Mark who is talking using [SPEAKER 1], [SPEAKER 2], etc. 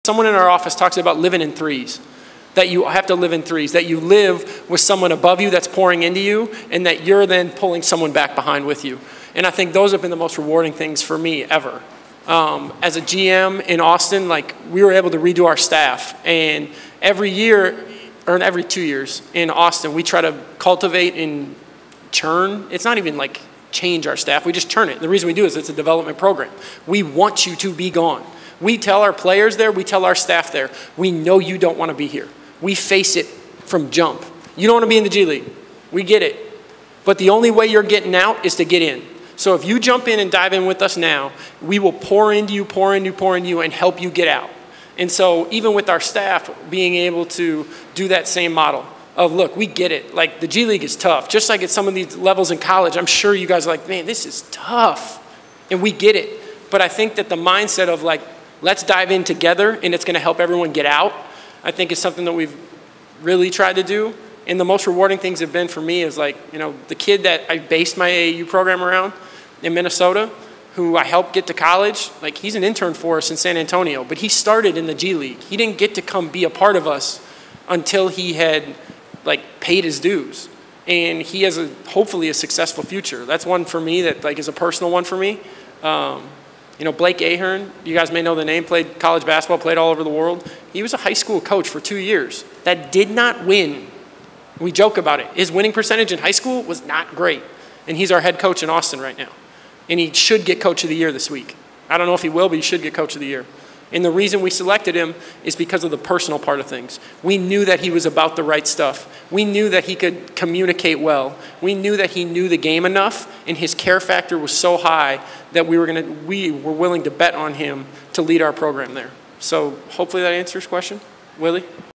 [SPEAKER 1] Someone in our office talks about living in threes, that you have to live in threes, that you live with someone above you that's pouring into you, and that you're then pulling someone back behind with you. And I think those have been the most rewarding things for me ever. As a GM in Austin, like, we were able to redo our staff, and every year, or every 2 years in Austin, we try to cultivate and churn. It's not even like change our staff, we just churn it. The reason we do is it's a development program. We want you to be gone. We tell our players there, we tell our staff there, we know you don't want to be here. We face it from jump. You don't want to be in the G League. We get it. But the only way you're getting out is to get in. So if you jump in and dive in with us now, we will pour into you, and help you get out. And so even with our staff, being able to do that same model of, look, we get it. Like, the G League is tough. Just like at some of these levels in college, I'm sure you guys are like, man, this is tough. And we get it. But I think that the mindset of, like, let's dive in together and it's going to help everyone get out, I think is something that we've really tried to do. And the most rewarding things have been for me is, like, you know, the kid that I based my AAU program around in Minnesota, who I helped get to college, like, he's an intern for us in San Antonio, but he started in the G League. He didn't get to come be a part of us until he had, like, paid his dues. And he has hopefully a successful future. That's one for me that, like, is a personal one for me. You know, Blake Ahern, you guys may know the name, played college basketball, played all over the world. He was a high school coach for 2 years that did not win. We joke about it. His winning percentage in high school was not great. And he's our head coach in Austin right now. And he should get Coach of the Year this week. I don't know if he will, but he should get Coach of the Year. And the reason we selected him is because of the personal part of things. We knew that he was about the right stuff. We knew that he could communicate well. We knew that he knew the game enough, and his care factor was so high that we were willing to bet on him to lead our program there. So hopefully that answers your question. Willie?